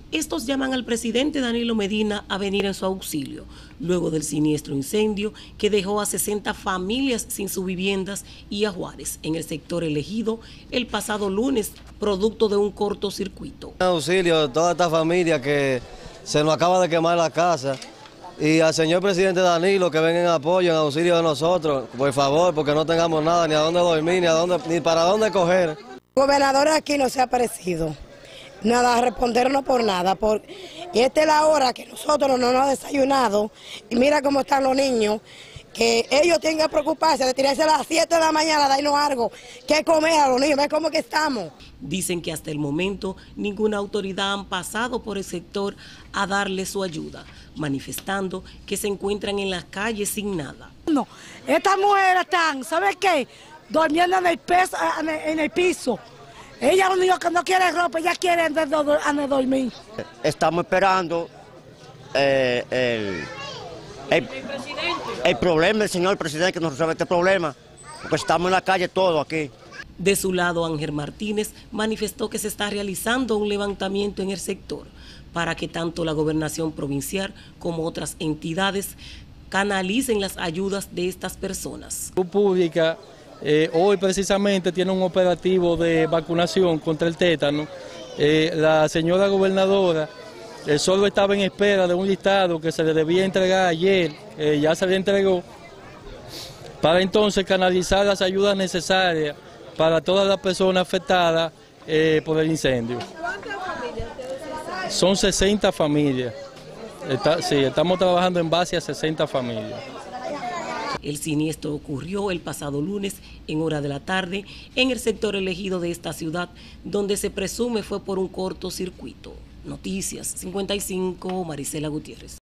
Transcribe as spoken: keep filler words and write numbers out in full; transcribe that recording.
Estos llaman al presidente Danilo Medina a venir en su auxilio, luego del siniestro incendio que dejó a sesenta familias sin sus viviendas y a Juárez, en el sector elegido, el pasado lunes, producto de un cortocircuito. Auxilio a toda esta familia que se nos acaba de quemar la casa, y al señor presidente Danilo que venga en apoyo, en auxilio de nosotros, por favor, porque no tengamos nada, ni a dónde dormir, ni, a dónde, ni para dónde coger. El gobernador aquí no se ha aparecido. Nada, a respondernos por nada. Por, y esta es la hora que nosotros no nos hemos desayunado. Y mira cómo están los niños, que ellos tienen que preocuparse de tirarse a las siete de la mañana, darnos algo que comer a los niños. ¿Ves cómo que estamos? Dicen que hasta el momento ninguna autoridad han pasado por el sector a darle su ayuda, manifestando que se encuentran en las calles sin nada. No, estas mujeres están, ¿sabes qué? Durmiendo en el, peso, en el, en el piso. Ella lo único que no quiere ropa, ella quiere andar a dormir. Estamos esperando eh, el, el, el problema del señor presidente que nos resuelva este problema, porque estamos en la calle todos aquí. De su lado, Ángel Martínez manifestó que se está realizando un levantamiento en el sector para que tanto la gobernación provincial como otras entidades canalicen las ayudas de estas personas. Pública eh, hoy precisamente tiene un operativo de vacunación contra el tétano. Eh, la señora gobernadora eh, solo estaba en espera de un listado que se le debía entregar ayer, eh, ya se le entregó, para entonces canalizar las ayudas necesarias para todas las personas afectadas eh, por el incendio. ¿Cuántas familias ustedes saben? Son sesenta familias. Está, sí, estamos trabajando en base a sesenta familias. El siniestro ocurrió el pasado lunes en hora de la tarde en el sector elegido de esta ciudad, donde se presume fue por un cortocircuito. Noticias cincuenta y cinco, Marisela Gutiérrez.